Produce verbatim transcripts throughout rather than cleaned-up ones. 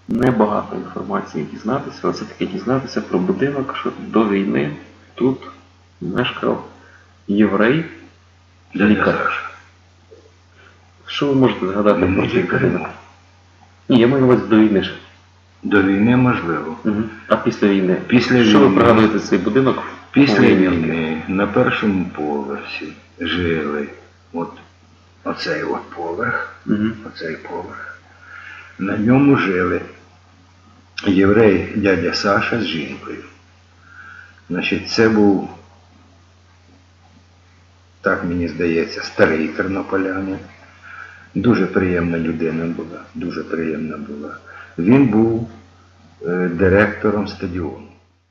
небагато інформації дізнатися, але все-таки дізнатися про будинок, що до війни тут мешкав єврей, лікар. Що ви можете згадати про цей будинок? Ні, я маю на увазі до війни ще. До війни можливо. Угу. А після війни? Після що війни, ви пригадуєте цей будинок? Після війни на першому поверсі жили от оцей от поверх, угу. оцей поверх. На ньому жили єврей дядя Саша з жінкою. Значить, це був, так мені здається, старий тернополянин. Дуже приємна людина була, дуже приємна була. Він був е, директором стадіону.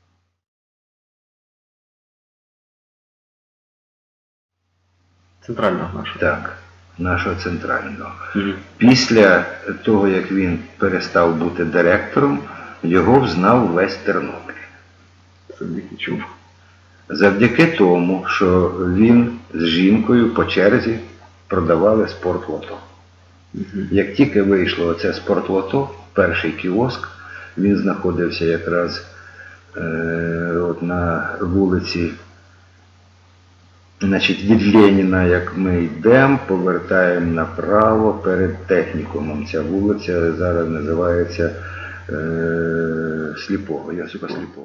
Центрального нашого? Так, нашого центрального. Угу. Після того, як він перестав бути директором, його взнав весь Тернопіль. Завдяки чому? Завдяки тому, що він з жінкою по черзі продавали спортлото. Угу. Як тільки вийшло оце спортлото, перший кіоск, він знаходився якраз е, от на вулиці, значить, від Леніна, як ми йдемо, повертаємо направо перед технікумом. Ця вулиця зараз називається е, Сліпого, Йосипа Сліпого.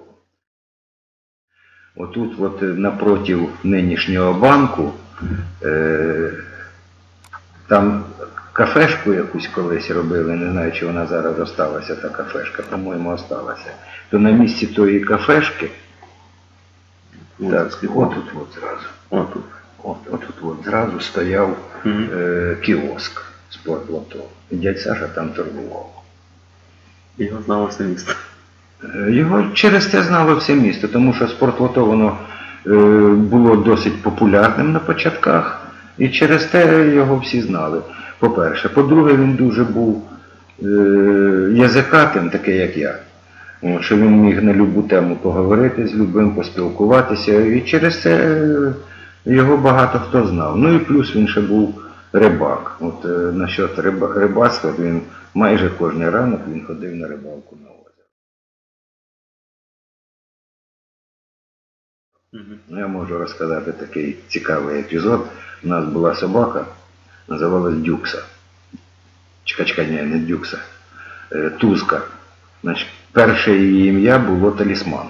Отут, от напротив нинішнього банку, е, там кафешку якусь колись робили, не знаю, чи вона зараз осталася, та кафешка, по-моєму, осталася. То на місці тої кафешки, от, так, отут от зразу, отут, от, отут от зразу стояв угу. е, кіоск спортлото. І дядь Саша там торгував. Його знало все місто. Його через це знало все місто, тому що спортлото воно е, було досить популярним на початках, і через те його всі знали. По-перше. По-друге, він дуже був е, язикатим, такий як я. От, що він міг на любу тему поговорити з любим, поспілкуватися, і через це е, його багато хто знав. Ну і плюс він ще був рибак. От е, насчет риба, рибацтва, він майже кожен ранок він ходив на рибалку на озеро. Mm-hmm. Я можу розказати такий цікавий епізод. У нас була собака, називалась Дюкса. Чекачка, ні, не Дюкса. Е, Тузка. Значить, перше її ім'я було Талісман.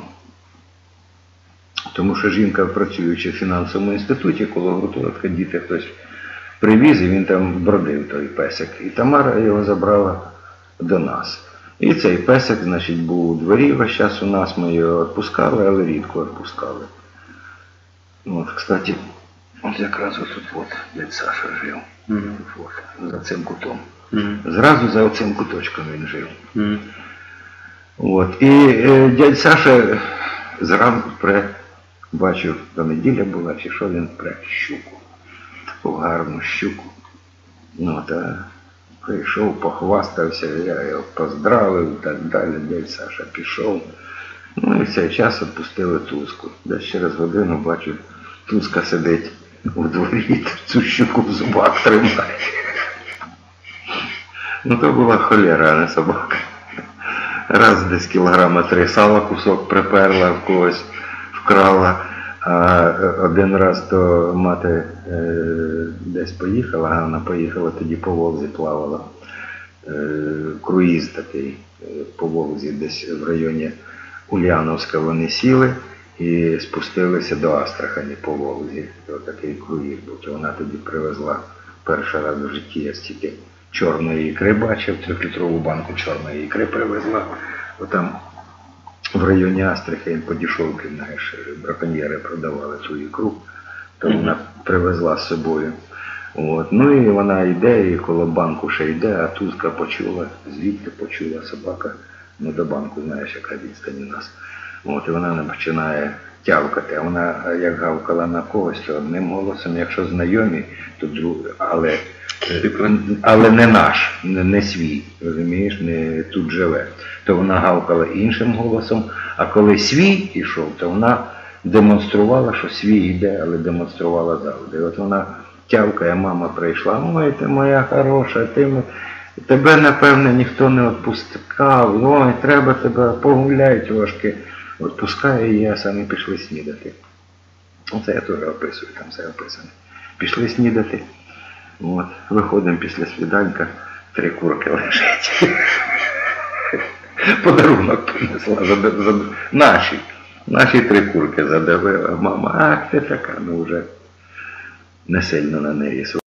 Тому що жінка, працюючи в фінансовому інституті, коло гуртожитка, діти хтось привіз, і він там бродив, той песик. І Тамара його забрала до нас. І цей песик, значить, був у дворі весь час у нас, ми його відпускали, але рідко відпускали. От, кстати, от якраз отут от дядь Саша жив. Mm-hmm. От, за цим кутом. Mm-hmm. Зразу за цим куточком він жив. Mm-hmm. От, і е, дядь Саша зранку пре, бачив, до неділя була, чи що, він пре щуку. Таку гарну щуку. Ну, та прийшов, похвастався, я його поздравив і так далі. Дядь Саша пішов. Ну і в цей час відпустили Тузку. Десь через годину бачу, Тузка сидить у дворі, цю щуку в зубах тримає. Ну то була холера, а не собака. Раз десь кілограма три сала кусок приперла, в когось вкрала. А один раз то мати е, десь поїхала, а вона поїхала, тоді по Волзі плавала. Е, круїз такий е, по Волзі, десь в районі Ульяновська вони сіли і спустилися до Астрахані по Волзі. Ось такий круїз був. То вона тоді привезла перший раз в житті, я стільки чорної ікри бачив, трьохлітрову банку чорної ікри привезла. Отам в районі Астрахані по дешевки, знаєш, браконьєри продавали ту ікру, то вона привезла з собою. От. Ну і вона йде, і коло банку ще йде, а Тузка почула, звідти почула собака, ну до банку, знаєш, яка відстань у нас. От, і вона починає тявкати, а вона як гавкала на когось, то одним голосом, якщо знайомі, то друг, але, але не наш, не, не свій, розумієш, не тут живе. То вона гавкала іншим голосом, а коли свій ішов, то вона демонструвала, що свій йде, але демонструвала завжди. От вона тявкає, мама прийшла, ой, ти моя хороша, ти І тебе, напевне, ніхто не відпускав. Ой, треба тебе, погуляй трошки. Відпускає і я, самі пішли снідати. Оце я теж описую, там все описано. Пішли снідати. От, виходимо після свіданка, три курки лежать. Подарунок принесла, зад... зад... наші. Наші три курки задавила. Мама, ах ти така, ну вже не сильно на неї.